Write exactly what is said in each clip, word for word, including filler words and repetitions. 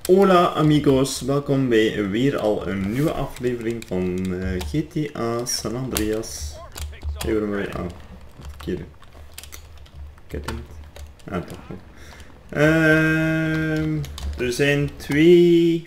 Hola amigos, welkom bij weer al een nieuwe aflevering van uh, G T A San Andreas. Even maar aan. Verkeerde. Kijk het. Ah, toch wel. Uh, er zijn twee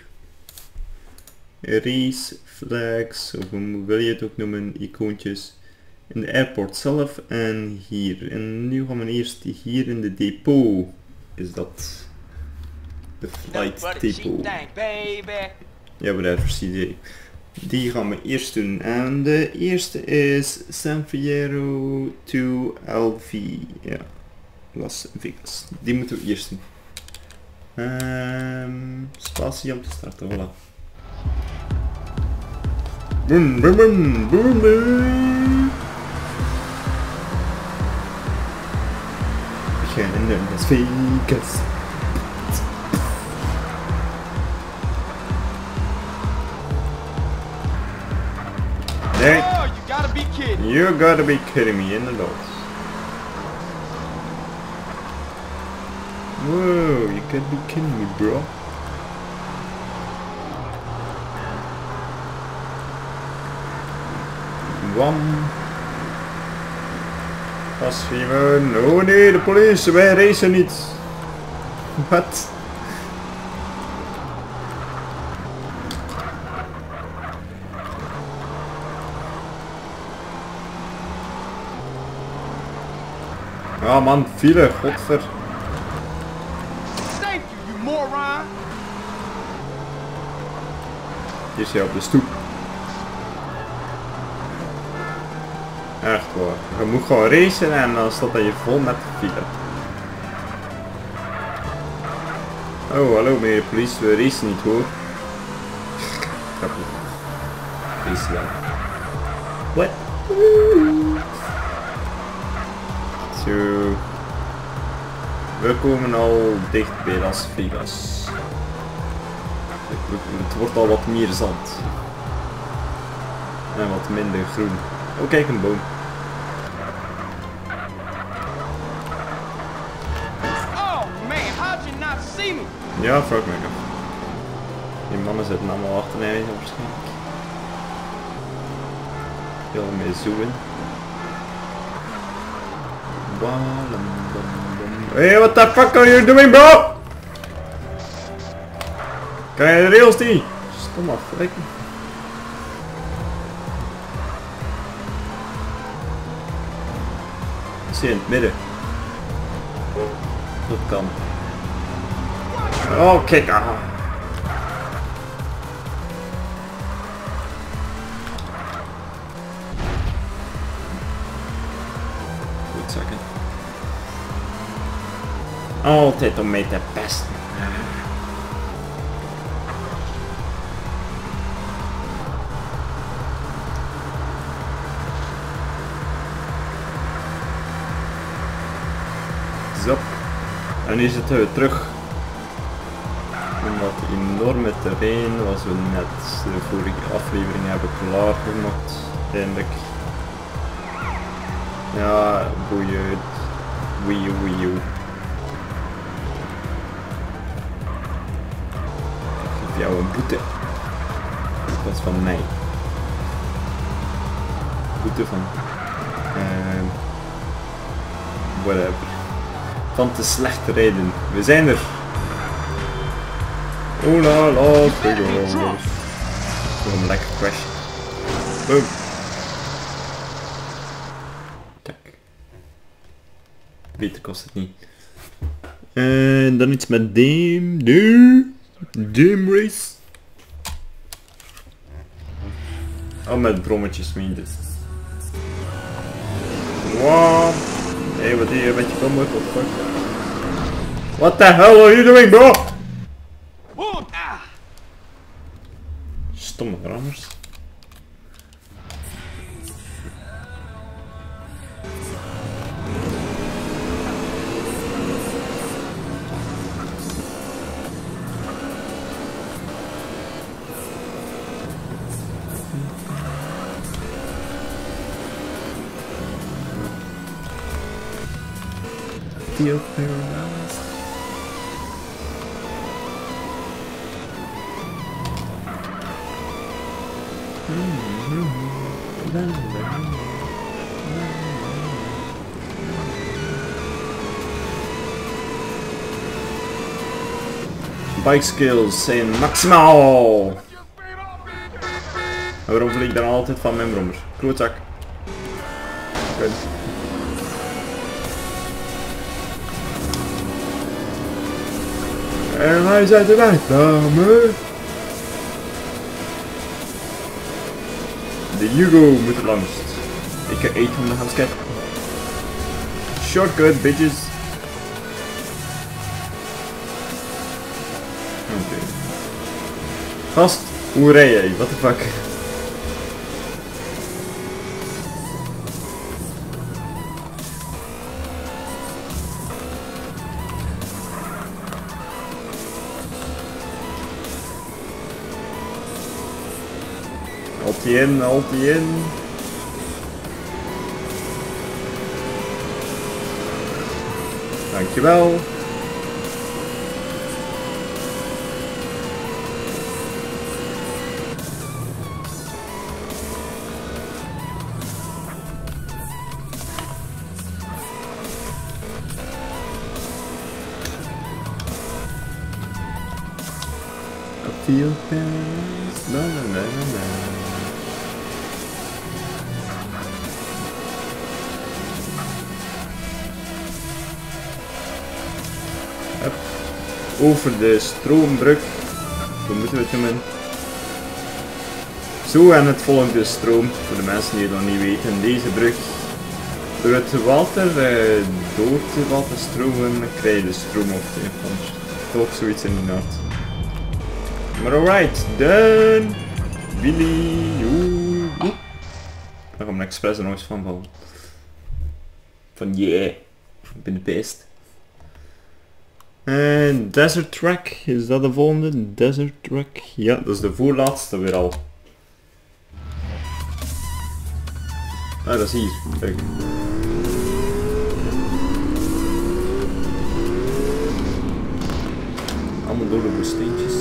race flags, of hoe wil je het ook noemen, icoontjes in de airport zelf en hier. En nu gaan we eerst hier in de depot. Is dat de flight depot? Ja, whatever, C D. Die gaan we eerst doen. En de eerste is San Fierro to L V. Ja, Las Vegas. Die moeten we eerst doen. Um, spatie om te starten, voilà. Boom, boom, boom, boom, boom. We gaan in Las Vegas. Nee. Oh, you gotta be kidding. You gotta be kidding me, inderdaad. Whoa, you gotta be kidding me, bro. Wam. Gasfiemen. Oh nee, de politie, wij racen niet. Wat? Ja man, file, godver. Thank you, you moron. Hier is hij op de stoep. Echt waar. Je moet gewoon racen en dan staat hij je vol met file. Oh, hallo meneer de politie, we racen niet hoor. Grappig. Race wel. What? Zo. We komen al dicht bij Las Vegas. Het wordt al wat meer zand. En wat minder groen. Oh kijk, een boom. Oh man, how'd you not see me? Ja, vraag me af. Die mannen zitten allemaal achter mij waarschijnlijk. Heel mee zoen. Hey, what the fuck are you doing, bro? Krijg je de rails die? Stom af, lekker. Ik zie in het midden. Dat kan. Oh, kijk ah. Goed zakken. Altijd om mee te pesten. Zo. En nu zitten we terug in dat enorme terrein was we net de vorige aflevering hebben klaargemaakt. Eindelijk. Ja, boeien. Wii U, Wii U. Ik geef jou een boete. Dat is van mij. Boete van... Uh, whatever. Van te slecht rijden. We zijn er. Hola, la, Vegas. Gewoon een lekker crash. Boom. Tak. Beter kost het niet. En dan iets met Dame. Dame. Dame race. Oh, met brommetjes meen dit. Wow. Hey, wat doe je met je komen? What the fuck? What the hell are you doing, bro? Stomme rammers. Steel Paradise. Bike skills zijn maximaal! En waarom vlieg ik dan altijd van mijn brommer? Klootzak. Goed. En hij is uit de weg, dame. De Hugo moet er langst. Ik ga eten om te gaan skaten. Shortcut, bitches. Oké. Okay. Gast, hoe rij jij? What the fuck? Altie in, altie in. Dankjewel. I feel best. La la la la la. Hup. Over de stroombrug. Hoe moeten we het noemen? Zo, en het volgende stroom, voor de mensen die het nog niet weten, deze brug. Door het water, eh, door het water stromen, krijg je de stroom op de van. Toch zoiets in die nacht. Maar alright, done! Willy, oeh, oeh. Daar gaan we expres er nog eens van vallen. Van yeah, ik ben de best. En Desert Track, is dat de volgende? Desert Track, ja, dat is de voorlaatste weer al. Ah, dat is hier, kijk. Allemaal door de woestijntjes.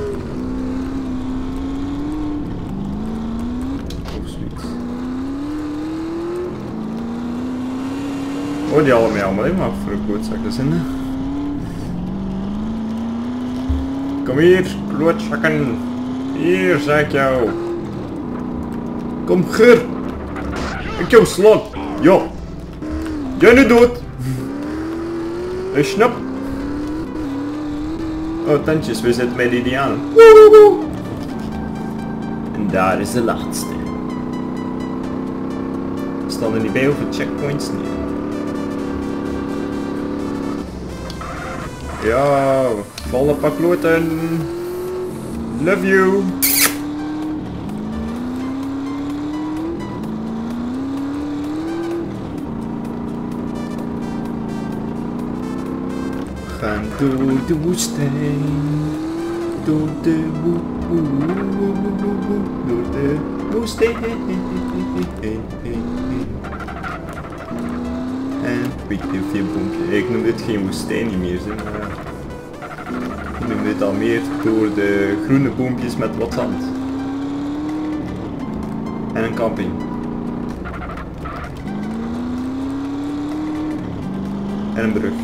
Oh, die halen mij allemaal in, maar voor een klootzakken zijn. Kom hier, klootzakken. Hier, zeg ik jou. Kom, Ger. Ik jou slaan. Ja. Jij nu dood. Een snap. Oh, tandjes, we zitten bij de Indianen. En daar is de laatste. Staan er niet bij over checkpoints? Nee. Ja, volle pak kloten. Love you. We gaan door de woestijn. Door de woe, woe, woe, woe, woe, woe, door de woestijn. En weet je veel bompje. Ik noem dit geen woestijn niet meer, zeg maar. Ik noem dit al meer door de groene boompjes met wat zand. En een camping. En een brug.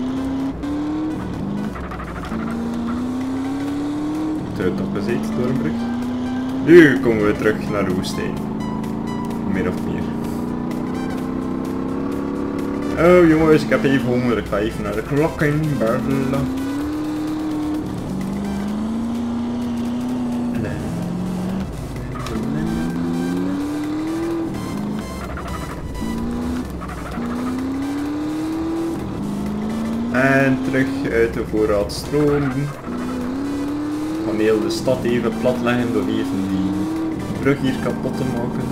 Het wordt nog gezeten door een brug. Nu komen we terug naar de woestijn. Meer of meer. Oh jongens, ik heb even honger. Ik ga even naar de klokken bellen. En terug uit de voorraadstroom. Ik ga heel de stad even plat leggen door even die brug hier kapot te maken.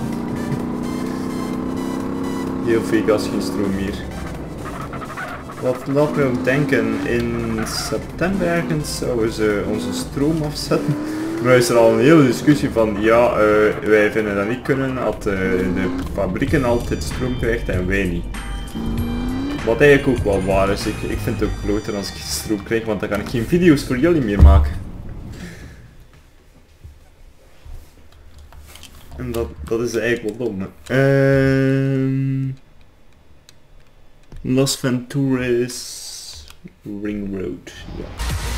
Heel veel gas, geen stroom meer. Wat laat me ook denken, in september ergens zouden ze onze stroom afzetten. Maar is er al een hele discussie van, ja, uh, wij vinden dat niet kunnen, dat uh, de fabrieken altijd stroom krijgt en wij niet. Wat eigenlijk ook wel waar is, ik, ik vind het ook kloter als ik stroom krijg, want dan kan ik geen video's voor jullie meer maken. En dat, dat is eigenlijk wel dom. Ehm Las Venturas Ring Road. Ja.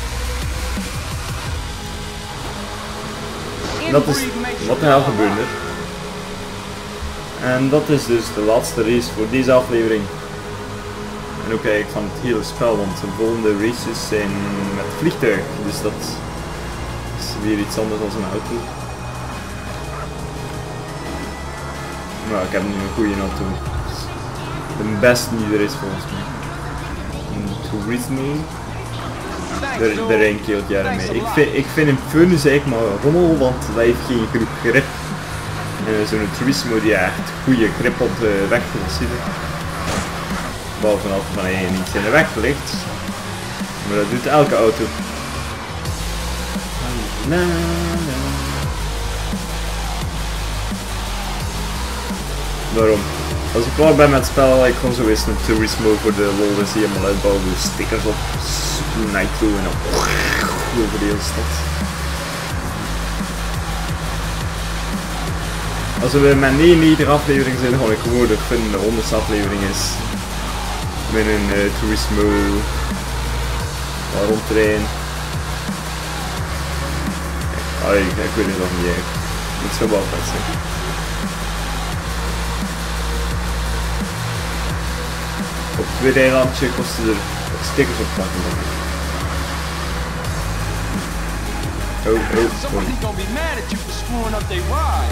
Dat is wat de hel gebeurde. En dat is dus de laatste race voor deze aflevering. En ook eigenlijk van het hele spel, want de volgende races zijn met vliegtuig. Dus dat is weer iets anders dan een auto. Maar ik heb nu een goede auto. De beste die er is volgens mij. Een Turismo. Daar, daar rijdt ik heel het jaar mee. Ik vind, ik vind een fun is eigenlijk maar rommel, want dat heeft geen genoeg grip. Uh, Zo'n Turismo die echt goede grip op de weg wil zitten. Behalve als het van je niet in de weg ligt. Maar dat doet elke auto. Na, na. Daarom. Als ik klaar ben met het spel, ik gewoon zo eens een Turismo voor de lol is die helemaal uitbouwen. Dus stickers op, Super Nitro en dan over de hele stad. Als we met negenennegentig aflevering zijn, dan ga ik gewoon de fun de honderdste aflevering is. Met een uh, Turismo rondrijden. Ah, ik, ik weet het nog niet echt. Het zou wel vet zijn. Op het tweede eilandje kosten er stickers op plakken. Oh, oh, Somebody's gonna be mad at you for screwing up their ride.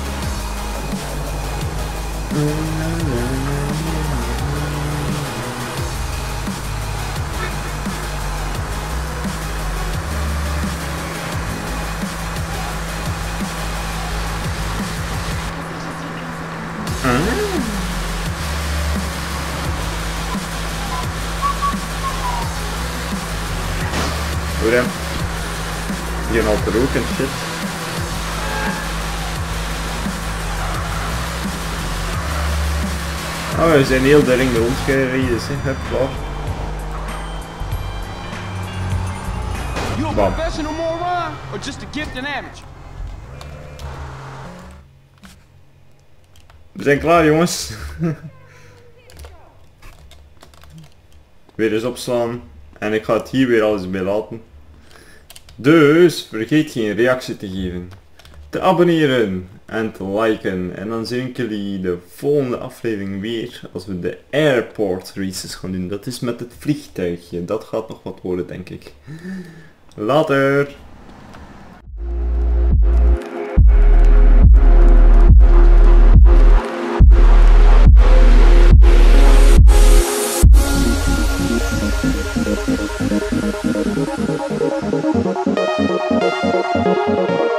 Hoor hem. Hier al te roken en shit. Oh, we zijn heel de ring rondgereden, zeg. Hup, klaar. You a Bam. professional moron or just a gifted amateur? We zijn klaar, jongens. Weer eens opslaan. En ik ga het hier weer alles bij laten. Dus vergeet geen reactie te geven, te abonneren en te liken. En dan zien jullie de volgende aflevering weer als we de airport races gaan doen. Dat is met het vliegtuigje. Dat gaat nog wat worden, denk ik. Later! Thank you.